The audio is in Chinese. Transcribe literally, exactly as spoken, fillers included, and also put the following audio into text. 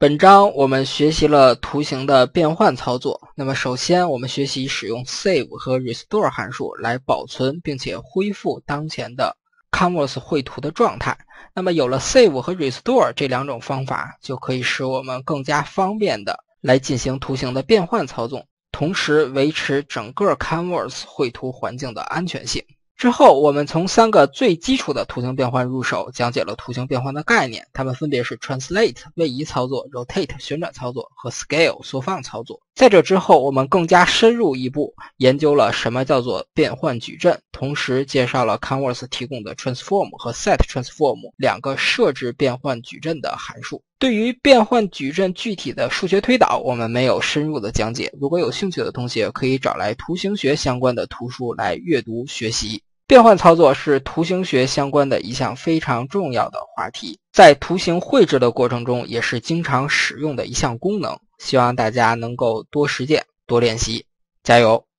本章我们学习了图形的变换操作。那么首先我们学习使用 save 和 restore 函数来保存并且恢复当前的 Canvas 绘图的状态。那么有了 save 和 restore 这两种方法，就可以使我们更加方便的来进行图形的变换操作，同时维持整个 Canvas 绘图环境的安全性。之后我们从三个最基础的图形变换入手，讲解了图形变换的概念，它们分别是 translate 位移操作、rotate 旋转操作和 scale 缩放操作。在这之后我们更加深入一步，研究了什么叫做变换矩阵，同时介绍了 Canvas 提供的 transform 和 set transform 两个设置变换矩阵的函数。对于变换矩阵具体的数学推导我们没有深入的讲解，如果有兴趣的同学可以找来图形学相关的图书来阅读学习。变换操作是图形学相关的一项非常重要的话题，在图形绘制的过程中也是经常使用的一项功能，希望大家能够多实践多练习，加油！